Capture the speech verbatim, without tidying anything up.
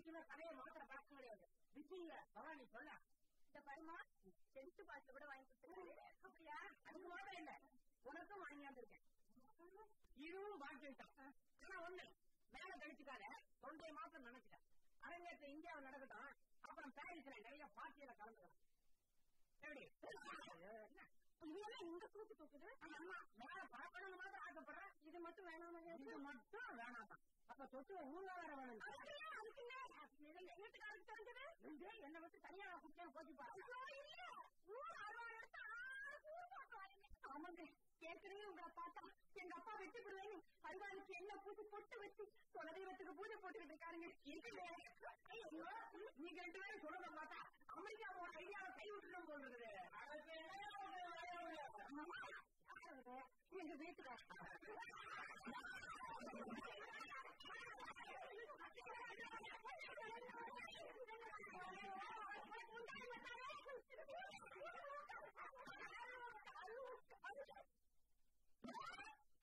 என்னைக்குமே கதையை மாத்திர பார்க்க முடியாது. விஜய பவானி சொல்ல இந்த பருமா டென்த் பாஸ்ல கூட வாங்கி கொடுத்துருக்காரு. அப்படியா? அதுக்கு மாத்திரம் இல்ல, உனக்கும் வாங்கி வந்திருக்கேன். இதுவும் வாங்கிட்டான். ஆனா ஒண்ணு மேல கழிச்சுக்காத, தொண்டைய மாத்திரம் நினைச்சிட்டேன். அரங்கேற்ற இந்தியாவில் நடக்கட்டும், அப்புறம் பாரிஸ்ல நிறைய பார்ட்டியில கலந்துக்கலாம். எப்படி இந்த தூக்கு தூக்குது? ஆமா, மேல பார்க்கணும்னு மாத்திரம் ஆசைப்படுறேன். இது மட்டும் வேணாம், இது மட்டும் வேணாம். அப்ப தொட்டு ஊர்ல வேற வேணும். வீட்டுக்காரருக்கு தெரிஞ்சது என்ன விட்டு தனியா குடிச்சா போச்சு பாருங்க. ஆமாங்க, ஏற்கனவே உங்களை பார்த்தா எங்க அப்பா வெட்டி விடுவேன்னு அருவாளுக்கு என்ன பூஜை பொட்டு வச்சு குலதெய்வத்துக்கு பூஜை போட்டுக்கிட்டு இருக்காருங்க. நீங்க ரெண்டு பேரும் சொல்றத பார்த்தா அமெரிக்காவோட ஐடியாவை கை விட்டுடும் போடுறது. எங்க வீட்டுல